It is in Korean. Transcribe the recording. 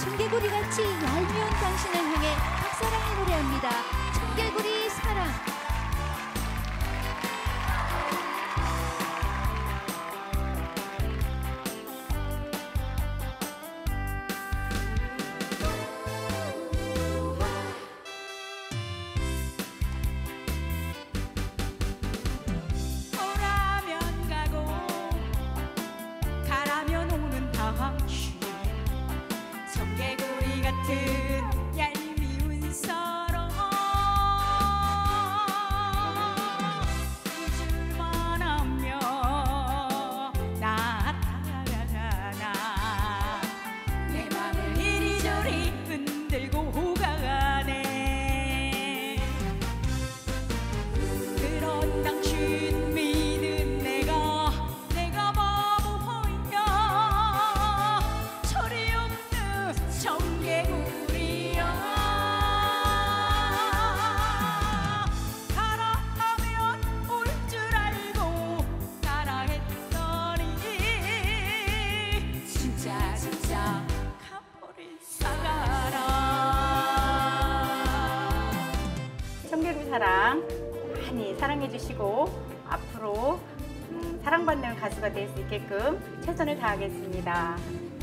청개구리같이 얄미운 당신을 향해 짝사랑을 노래합니다. 청개구리 사랑. 오라면 가고 가라면 오는 당신, 청개구리 같은 얄미운 사랑. 잊을만 하면 나타나 내 맘을 이리저리 흔들고 가네. 그런 당신 믿은 내가 바보야. 철이 없는 청개구리야. 가라 하면 올 줄 알고 가라 했더니 진짜 가버린 사가라. 청개구리 사랑 많이 사랑해 주시고 앞으로 사랑받는 가수가 될 수 있게끔 최선을 다하겠습니다.